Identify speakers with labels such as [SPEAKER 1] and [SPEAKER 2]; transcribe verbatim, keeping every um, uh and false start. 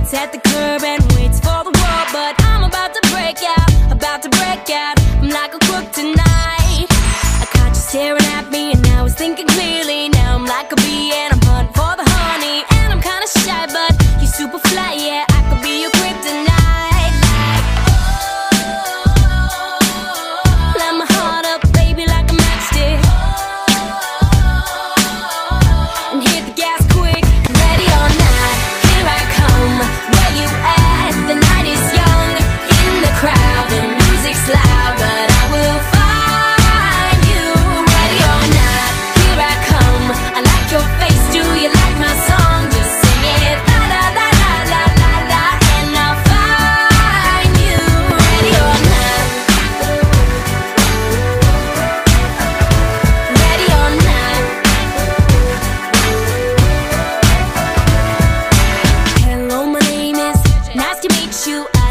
[SPEAKER 1] sits at the curb and waits for the world. But I'm about to break out, about to break out. I'm like a crook tonight. I caught you staring at me and I was thinking clearly. Now I'm like a bee and I'm hunting for the honey. And I'm kinda shy but you're super fly, yeah. I could be your kryptonite. Light my heart up, baby, like a matchstick. And hit the gas quick, ready or not, here I come. Where you at? The night is young. In the crowd, the music's loud, but I will find you. Ready or not, here I come. I like your face, do you like my song? Just sing it, la la la la la la la, and I'll find you. Ready or not, ready or not. Hello, my name is, nice to meet you.